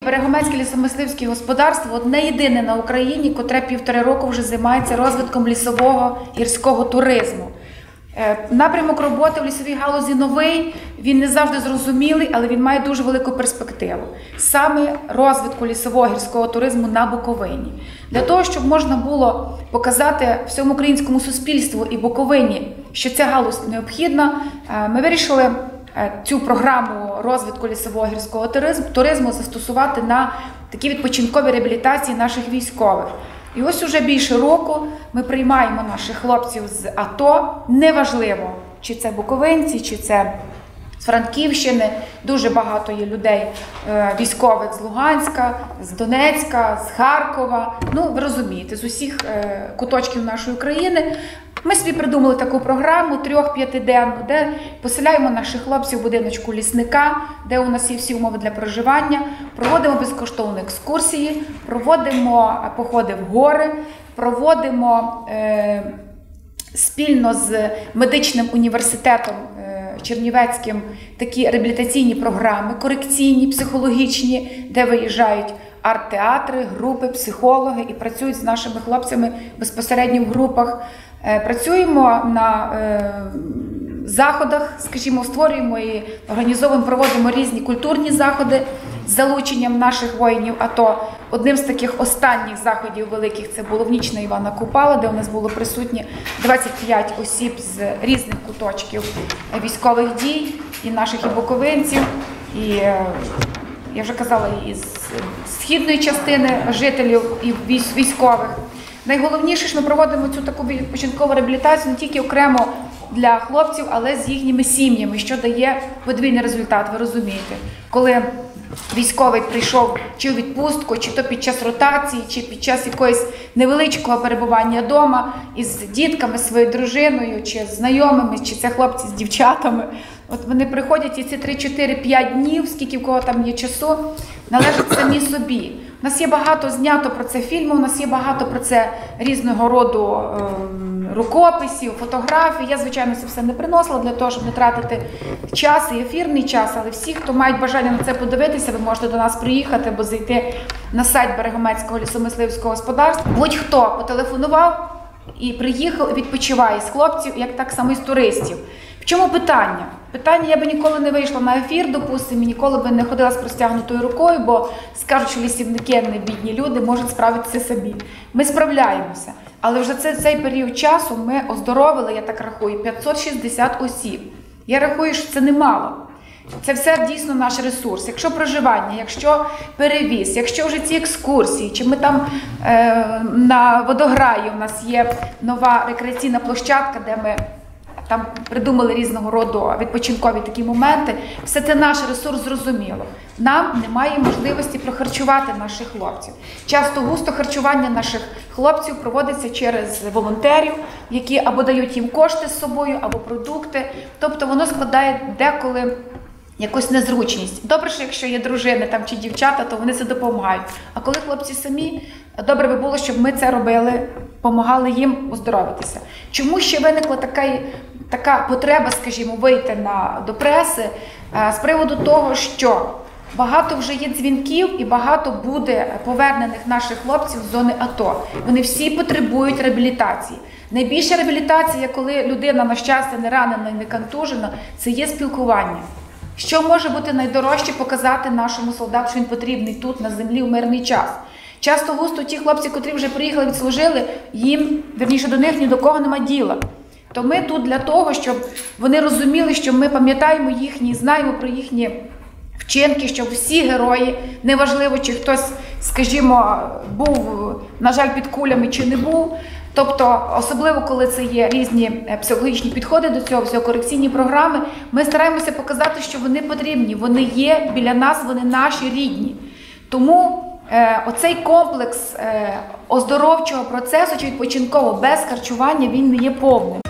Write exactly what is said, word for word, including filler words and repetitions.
Берегометське лісомисливське господарство одне єдине на Україні, котре півтори року вже займається розвитком лісового гірського туризму. Напрямок роботи в лісовій галузі новий, він не завжди зрозумілий, але він має дуже велику перспективу. Саме розвитку лісового гірського туризму на Буковині. Для того, щоб можна було показати всьому українському суспільству і Буковині, що ця галузь необхідна, ми вирішили цю програму розвитку лісового гірського туризму застосувати на такі відпочинкові реабілітації наших військових. І ось уже більше року ми приймаємо наших хлопців з АТО, неважливо, чи це буковинці, чи це з Франківщини, дуже багато є людей військових з Луганська, з Донецька, з Харкова, ну ви розумієте, з усіх куточків нашої країни. Ми собі придумали таку програму трьох-п'ятиденну, де поселяємо наших хлопців в будиночку лісника, де у нас є всі умови для проживання, проводимо безкоштовні екскурсії, проводимо походи в гори, проводимо е, спільно з медичним університетом е, Чернівецьким такі реабілітаційні програми, корекційні, психологічні, де виїжджають арт-театри, групи, психологи і працюють з нашими хлопцями безпосередньо в групах. Працюємо на е, заходах, скажімо, створюємо і організовуємо, проводимо різні культурні заходи з залученням наших воїнів АТО. Одним з таких останніх заходів великих це було в ніч на Івана Купала, де у нас було присутні двадцять п'ять осіб з різних куточків військових дій, і наших і буковинців, і, е, я вже казала, і з східної частини жителів, і військових. Найголовніше, що ми проводимо цю таку відпочинкову реабілітацію не тільки окремо для хлопців, але з їхніми сім'ями, що дає подвійний результат, ви розумієте. Коли військовий прийшов чи у відпустку, чи то під час ротації, чи під час якогось невеличкого перебування вдома із дітками, своєю дружиною, чи з знайомими, чи це хлопці з дівчатами. От вони приходять і ці три-чотири-п'ять днів, скільки в кого там є часу, належать самі собі. У нас є багато знято про це фільмів, у нас є багато про це різного роду е, рукописів, фотографій. Я, звичайно, це все не приносила для того, щоб не тратити час і ефірний час, але всі, хто мають бажання на це подивитися, ви можете до нас приїхати або зайти на сайт Берегометського лісомисливського господарства. Будь-хто потелефонував і приїхав, і відпочиває з хлопців, як так само і з туристів. В чому питання? Питання, я би ніколи не вийшла на ефір, допустимо, ніколи би не ходила з простягнутою рукою, бо скажуть, що лісівники не бідні люди, можуть справитися самі. Ми справляємося. Але вже це, цей період часу ми оздоровили, я так рахую, п'ятсот шістдесят осіб. Я рахую, що це немало. Це все дійсно наш ресурс. Якщо проживання, якщо перевіз, якщо вже ці екскурсії, чи ми там е, на Водограї у нас є нова рекреаційна площадка, де ми там придумали різного роду відпочинкові такі моменти. Все це наш ресурс, зрозуміло. Нам немає можливості прохарчувати наших хлопців. Часто густо харчування наших хлопців проводиться через волонтерів, які або дають їм кошти з собою, або продукти. Тобто воно складає деколи якусь незручність. Добре, що якщо є дружини там, чи дівчата, то вони це допомагають. А коли хлопці самі, добре би було, щоб ми це робили, допомагали їм оздоровитися. Чому ще виникла така, така потреба, скажімо, вийти на, до преси з приводу того, що багато вже є дзвінків і багато буде повернених наших хлопців з зони АТО. Вони всі потребують реабілітації. Найбільша реабілітація, коли людина, на щастя, не ранена і не контужена, це є спілкування. Що може бути найдорожче показати нашому солдату, що він потрібний тут, на землі, в мирний час? Часто густо ті хлопці, котрі вже приїхали, відслужили, їм, верніше до них, ні до кого нема діла. То ми тут для того, щоб вони розуміли, що ми пам'ятаємо їхні, знаємо про їхні вчинки, що всі герої, неважливо, чи хтось, скажімо, був, на жаль, під кулями, чи не був. Тобто, особливо, коли це є різні психологічні підходи до цього, всього, корекційні програми, ми стараємося показати, що вони потрібні, вони є біля нас, вони наші рідні. Тому е, оцей комплекс е, оздоровчого процесу чи відпочинкового без харчування, він не є повним.